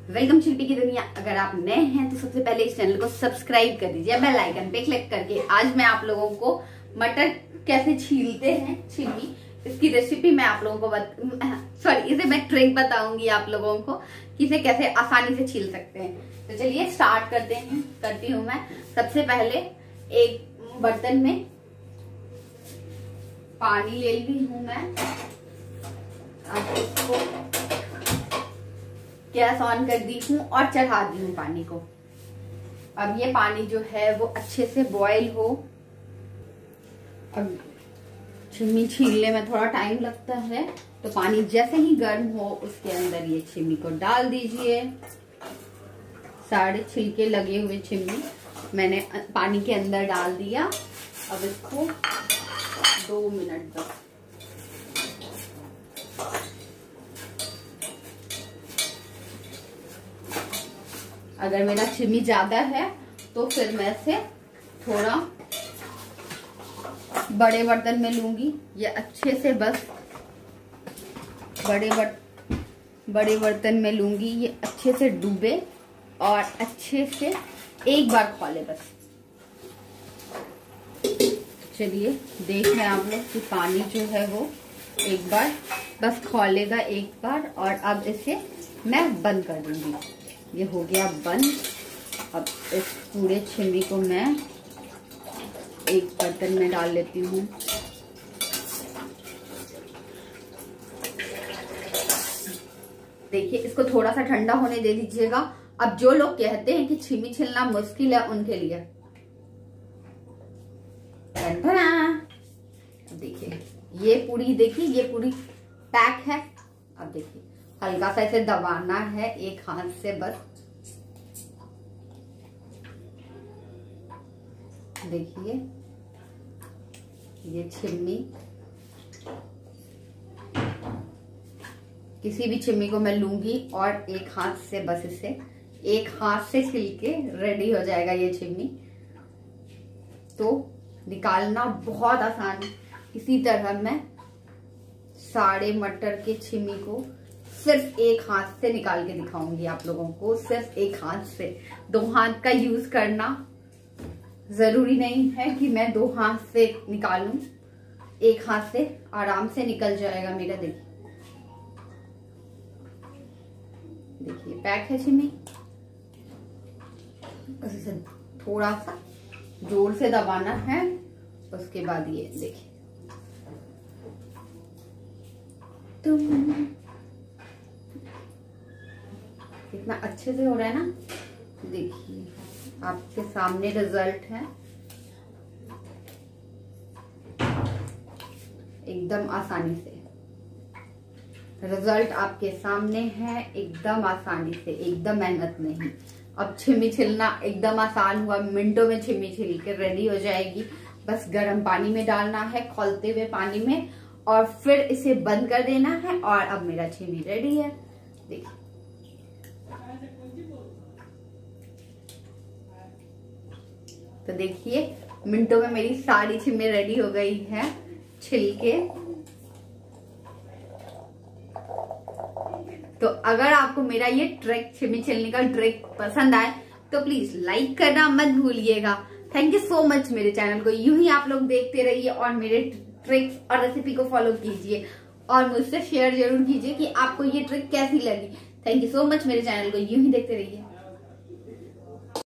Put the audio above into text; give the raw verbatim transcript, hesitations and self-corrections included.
Welcome शिल्पी की दुनिया। अगर आप नए हैं तो सबसे पहले इस चैनल को सब्सक्राइब कर दीजिए, बेल आइकन पे क्लिक करके। आज मैं आप लोगों को मटर कैसे छीलते हैं, छिमी, इसकी रेसिपी मैं आप लोगों को बत... सॉरी इसे मैं ट्रिक बताऊंगी आप लोगों को कि इसे कैसे आसानी से छील सकते हैं। तो चलिए स्टार्ट करते हैं करती हूँ मैं। सबसे पहले एक बर्तन में पानी ले ली हूँ मैं। अब इसको गैस ऑन कर दी हूँ और चढ़ा दी हूँ पानी को। अब ये पानी जो है वो अच्छे से बॉईल हो। अब छिमी छीलने में थोड़ा टाइम लगता है, तो पानी जैसे ही गर्म हो उसके अंदर ये छिमी को डाल दीजिए। सारे छिलके लगे हुए छिमी मैंने पानी के अंदर डाल दिया। अब इसको दो मिनट तक अगर मेरा छिमी ज्यादा है तो फिर मैं इसे थोड़ा बड़े बर्तन में लूंगी। ये अच्छे से बस बड़े बर्त बड़े बर्तन में लूंगी, ये अच्छे से डूबे और अच्छे से एक बार खोले बस। चलिए देख रहे हैं आप लोग कि पानी जो है वो एक बार बस खोलेगा एक बार। और अब इसे मैं बंद कर दूंगी। ये हो गया बंद। अब इस पूरे छिमी को मैं एक बर्तन में डाल लेती हूँ। देखिए इसको थोड़ा सा ठंडा होने दे दीजिएगा। अब जो लोग कहते हैं कि छिमी छिलना मुश्किल है उनके लिए देखिए ये पूरी देखिए ये पूरी पैक है। अब देखिए हल्का सा इसे दबाना है एक हाथ से बस। देखिए ये छिमी, किसी भी छिमी को मैं लूंगी और एक हाथ से बस इसे एक हाथ से छिल के रेडी हो जाएगा ये छिमी। तो निकालना बहुत आसान है। इसी तरह मैं सारे मटर के छिमी को सिर्फ एक हाथ से निकाल के दिखाऊंगी आप लोगों को। सिर्फ एक हाथ से, दो हाथ का यूज करना जरूरी नहीं है कि मैं दो हाथ से निकालूं। एक हाथ से आराम से निकल जाएगा मेरा। देखिए देखिए पैक है छिमी। बस इसे थोड़ा सा जोर से दबाना है। उसके बाद ये देखिए तुम कितना अच्छे से हो रहा है ना। देखिए आपके सामने रिजल्ट है, एकदम आसानी से रिजल्ट आपके सामने है, एकदम आसानी से, एकदम मेहनत नहीं। अब छिमी छिलना एकदम आसान हुआ। मिनटों में छिमी छिल के रेडी हो जाएगी। बस गर्म पानी में डालना है खौलते हुए पानी में और फिर इसे बंद कर देना है और अब मेरा छिमी रेडी है। देखिए तो देखिए मिनटों में मेरी सारी छिमी रेडी हो गई है छिल के। तो अगर आपको मेरा ये ट्रिक छिमी छिलने का ट्रिक पसंद आए तो प्लीज लाइक करना मत भूलिएगा। Thank you so much. मेरे चैनल को यूं ही आप लोग देखते रहिए और मेरे ट्रिक्स और रेसिपी को फॉलो कीजिए और मुझसे शेयर जरूर कीजिए कि आपको ये ट्रिक कैसी लगी। Thank you so much. मेरे चैनल को यूं ही देखते रहिए।